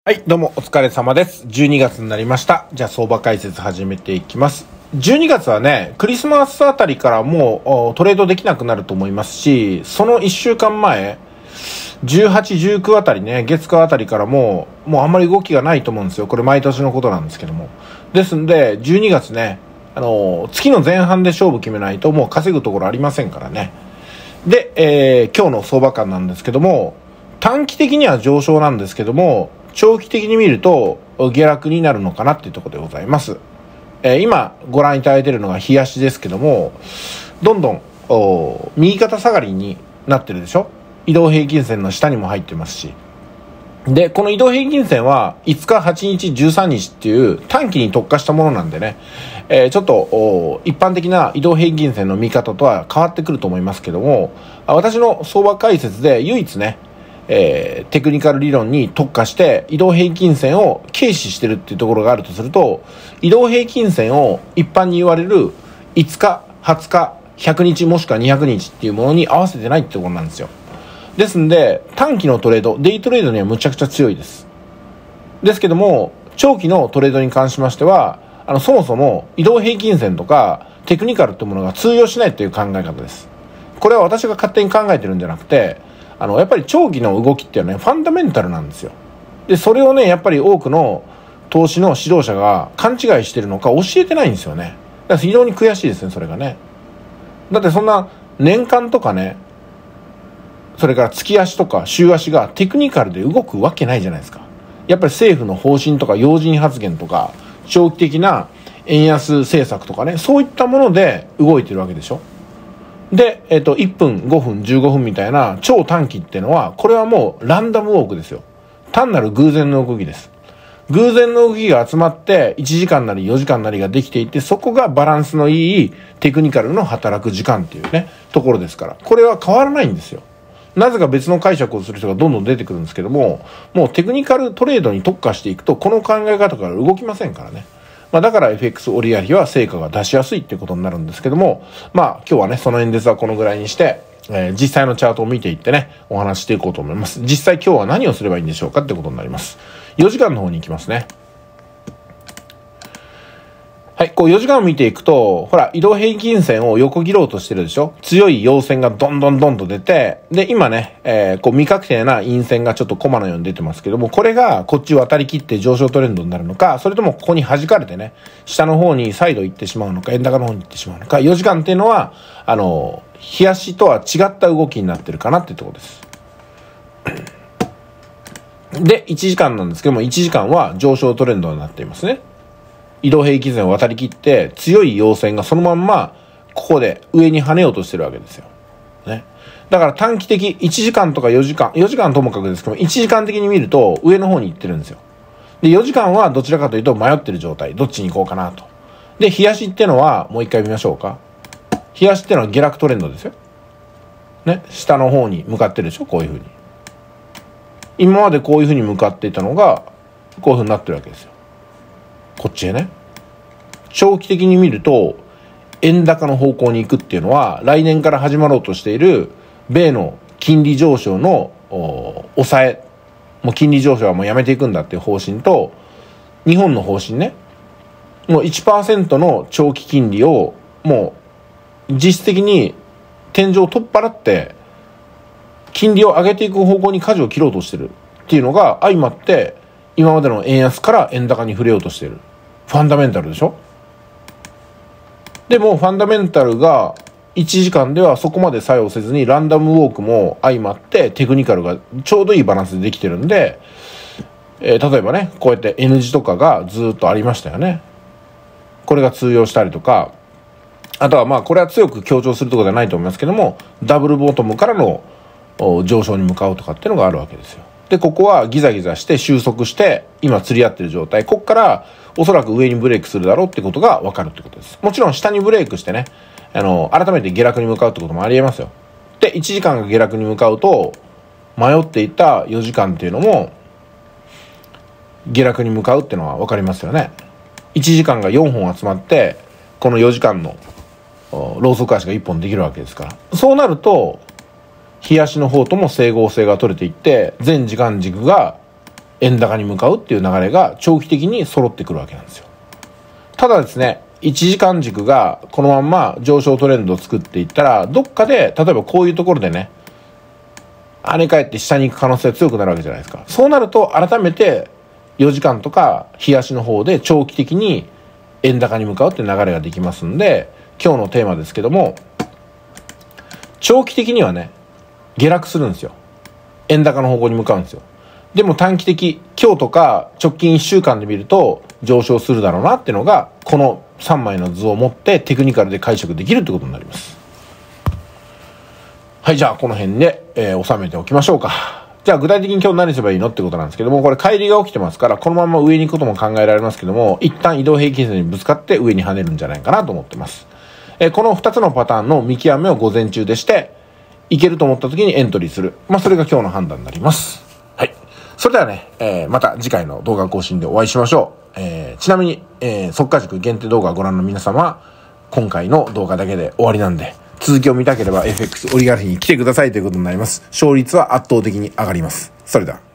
はい、どうもお疲れ様です。12月になりました。じゃあ相場解説始めていきます。12月はね、クリスマスあたりからもうトレードできなくなると思いますし、その1週間前、18、19あたりね、月火あたりからもうあんまり動きがないと思うんですよ。これ毎年のことなんですけども。ですんで、12月ね、月の前半で勝負決めないともう稼ぐところありませんからね。で、今日の相場感なんですけども、短期的には上昇なんですけども、長期的に見ると下落になるのかなっていうところでございます。今ご覧いただいているのが日足ですけども、どんどん右肩下がりになってるでしょ。移動平均線の下にも入ってますし。で、この移動平均線は5日、8日、13日っていう短期に特化したものなんでね、ちょっと一般的な移動平均線の見方とは変わってくると思いますけども、私の相場解説で唯一ね、テクニカル理論に特化して移動平均線を軽視してるっていうところがあるとすると、移動平均線を一般に言われる5日、20日、100日もしくは200日っていうものに合わせてないってところなんですよ。ですんで、短期のトレード、デイトレードにはむちゃくちゃ強いです。ですけども、長期のトレードに関しましては、そもそも移動平均線とかテクニカルってものが通用しないという考え方です。これは私が勝手に考えてるんじゃなくて、やっぱり長期の動きっていうのはね、ファンダメンタルなんですよ。で、それをね、やっぱり多くの投資の指導者が勘違いしてるのか教えてないんですよね。だから非常に悔しいですね、それがね。だってそんな年間とかね、それから月足とか週足がテクニカルで動くわけないじゃないですか。やっぱり政府の方針とか要人発言とか、長期的な円安政策とかね、そういったもので動いてるわけでしょ。で、1分、5分、15分みたいな超短期っていうのは、これはもうランダムウォークですよ。単なる偶然の動きです。偶然の動きが集まって1時間なり4時間なりができていて、そこがバランスのいいテクニカルの働く時間っていうね、ところですから。これは変わらないんですよ。なぜか別の解釈をする人がどんどん出てくるんですけども、もうテクニカルトレードに特化していくと、この考え方から動きませんからね。だから FX オリアリは成果が出しやすいっていうことになるんですけども、今日はね、その演説はこのぐらいにして、実際のチャートを見ていってね、お話していこうと思います。実際今日は何をすればいいんでしょうかってことになります。4時間の方に行きますね。はい、こう4時間を見ていくと、ほら、移動平均線を横切ろうとしてるでしょ。強い陽線がどんどんと出て、で、今ね、こう未確定な陰線がちょっとコマのように出てますけども、これがこっち渡り切って上昇トレンドになるのか、それともここに弾かれてね、下の方に再度行ってしまうのか、円高の方に行ってしまうのか、4時間っていうのは、日足とは違った動きになってるかなっていうところです。で、1時間なんですけども、1時間は上昇トレンドになっていますね。移動平均線を渡り切って強い陽線がそのまんまここで上に跳ねようとしてるわけですよ。ね。だから短期的1時間とか4時間ともかくですけども、1時間的に見ると上の方に行ってるんですよ。で、4時間はどちらかというと迷ってる状態。どっちに行こうかなと。で、日足ってのはもう一回見ましょうか。日足ってのは下落トレンドですよ。ね。下の方に向かってるでしょ、こういう風に。今までこういう風に向かっていたのがこういう風になってるわけですよ。こっちへね。長期的に見ると円高の方向に行くっていうのは、来年から始まろうとしている米の金利上昇の抑え、もう金利上昇はもうやめていくんだっていう方針と、日本の方針ね、もう 1% の長期金利をもう実質的に天井を取っ払って金利を上げていく方向に舵を切ろうとしてるっていうのが相まって、今までの円安から円高に触れようとしている。ファンダメンタルでしょ。でもファンダメンタルが1時間ではそこまで作用せずに、ランダムウォークも相まってテクニカルがちょうどいいバランスでできてるんで、例えばね、こうやって N 字とかがずっとありましたよね。これが通用したりとか、あとはこれは強く強調するところではないと思いますけども、ダブルボトムからの上昇に向かうとかっていうのがあるわけですよ。で、ここはギザギザして収束して今釣り合ってる状態。ここからおそらく上にブレイクするだろうってことが分かるってことです。もちろん下にブレイクしてね、改めて下落に向かうってこともありえますよ。で、1時間が下落に向かうと、迷っていた4時間っていうのも下落に向かうっていうのは分かりますよね。1時間が4本集まって、この4時間のローソク足が1本できるわけですから。そうなると、日足の方とも整合性が取れていって、全時間軸が円高に向かうっていう流れが長期的に揃ってくるわけなんですよ。ただですね、1時間軸がこのまんま上昇トレンドを作っていったら、どっかで、例えばこういうところでね、跳ね返って下に行く可能性が強くなるわけじゃないですか。そうなると改めて4時間とか日足の方で長期的に円高に向かうっていう流れができますんで、今日のテーマですけども、長期的にはね、下落するんですよ。円高の方向に向かうんですよ。でも短期的、今日とか直近1週間で見ると上昇するだろうなっていうのが、この3枚の図を持ってテクニカルで解釈できるってことになります。はい、じゃあこの辺で、収めておきましょうか。じゃあ具体的に今日何すればいいのってことなんですけども、これ乖離が起きてますから、このまま上に行くことも考えられますけども、一旦移動平均線にぶつかって上に跳ねるんじゃないかなと思ってます。この2つのパターンの見極めを午前中でして、いけると思った時にエントリーする。それが今日の判断になります。はい。それではね、また次回の動画更新でお会いしましょう。ちなみに、速稼塾限定動画をご覧の皆様、今回の動画だけで終わりなんで、続きを見たければ FX オリガルヒに来てくださいということになります。勝率は圧倒的に上がります。それでは。